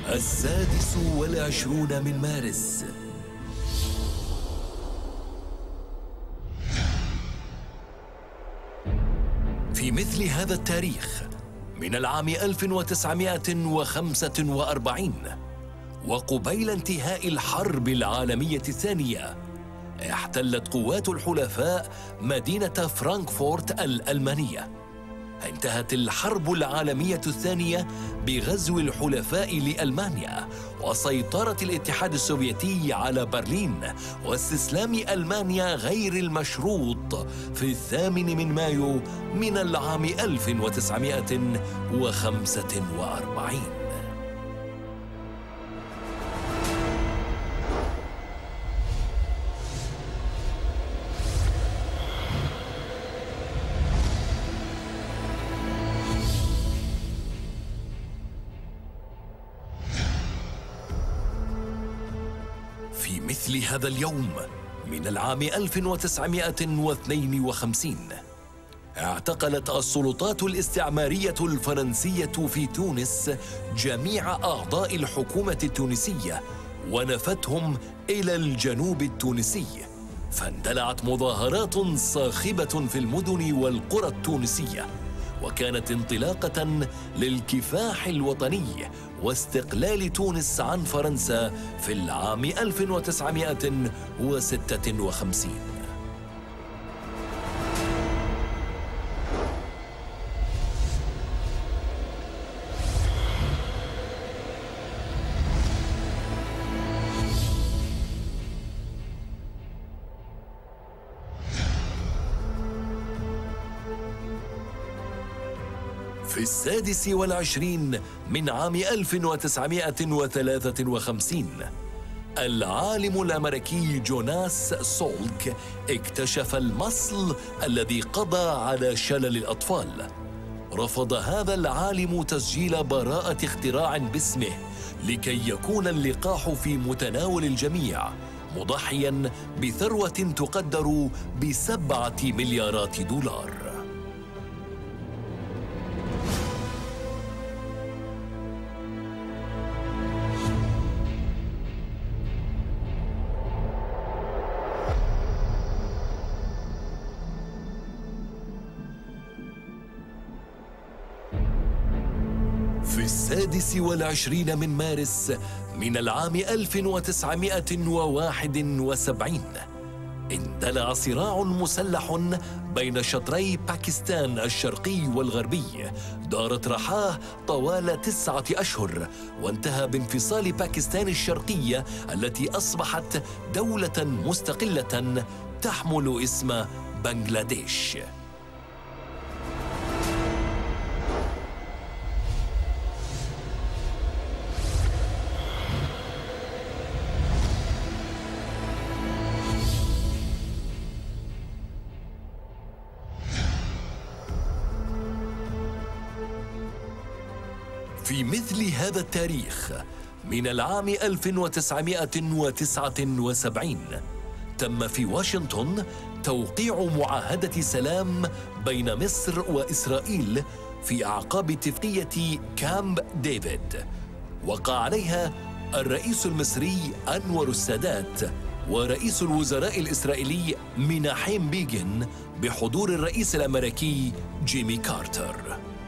والعشرون من مارس. في مثل هذا التاريخ من العام 1945 وقبيل انتهاء الحرب العالمية الثانية، احتلت قوات الحلفاء مدينة فرانكفورت الألمانية. انتهت الحرب العالمية الثانية بغزو الحلفاء لألمانيا وسيطرة الاتحاد السوفيتي على برلين واستسلام ألمانيا غير المشروط في 8 من مايو من العام 1945. في مثل هذا اليوم من العام 1952 اعتقلت السلطات الاستعمارية الفرنسية في تونس جميع أعضاء الحكومة التونسية ونفتهم إلى الجنوب التونسي، فاندلعت مظاهرات صاخبة في المدن والقرى التونسية، وكانت انطلاقة للكفاح الوطني واستقلال تونس عن فرنسا في العام 1956. في 26 من عام 1953 العالم الأمريكي جوناس سولك اكتشف المصل الذي قضى على شلل الأطفال. رفض هذا العالم تسجيل براءة اختراع باسمه لكي يكون اللقاح في متناول الجميع، مضحياً بثروة تقدر ب7 مليارات دولار. في 26 من مارس من العام 1971 اندلع صراع مسلح بين شطري باكستان الشرقي والغربي دارت رحاه طوال 9 أشهر، وانتهى بانفصال باكستان الشرقية التي أصبحت دولة مستقلة تحمل اسم بنغلاديش. في مثل هذا التاريخ من العام 1979 تم في واشنطن توقيع معاهدة سلام بين مصر وإسرائيل في أعقاب اتفاقية كامب ديفيد، وقع عليها الرئيس المصري أنور السادات ورئيس الوزراء الإسرائيلي مناحيم بيغن بحضور الرئيس الأمريكي جيمي كارتر.